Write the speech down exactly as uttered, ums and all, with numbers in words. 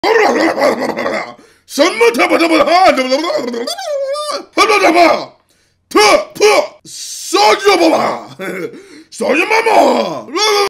什么他妈他妈的，怎么怎么他妈他妈特破少爷爸爸，少爷妈妈。